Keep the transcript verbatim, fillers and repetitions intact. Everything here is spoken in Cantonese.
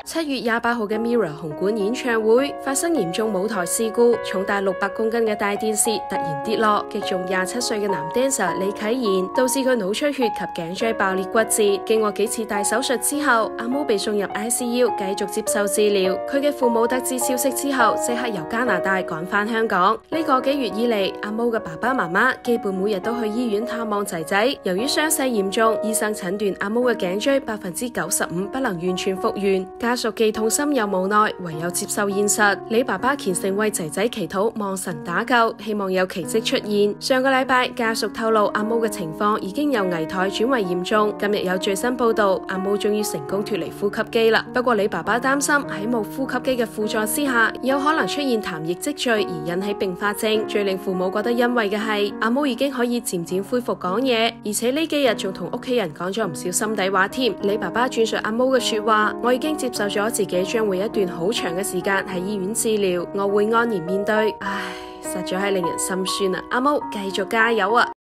七月廿八號嘅 Mirror 紅館演唱會發生嚴重舞台事故，重達六百公斤嘅大電視突然跌落，擊中廿七歲嘅男 dancer 李啟賢，導致佢腦出血及頸椎爆裂骨折。經過幾次大手術之後，阿毛被送入 I C U 繼續接受治療。佢嘅父母得知消息之後，即刻由加拿大趕返香港。呢個幾月以嚟，阿毛嘅爸爸媽媽基本每日都去醫院探望仔仔。由於傷勢嚴重，醫生診斷阿毛嘅頸椎百分之九十五不能完全復原，家屬既痛心又無奈，唯有接受現實。李爸爸虔誠為仔仔祈禱，望神打救，希望有奇蹟出現。上個禮拜，家屬透露阿毛嘅情況已經由危殆轉為嚴重。今日有最新報道，阿毛終於成功脫離呼吸機啦。不過李爸爸擔心喺冇呼吸機嘅輔助之下，有可能出現痰液積聚而引起併發症。最令父母覺得欣慰嘅係，阿毛已經可以漸漸恢復講嘢，而且呢幾日仲同屋企人講咗唔少心底話添。李爸爸轉述阿毛嘅說話：我已經接受咗自己將會一段好長嘅時間喺醫院治療，我會安然面對。唉，實在係令人心酸啊！阿毛繼續加油啊！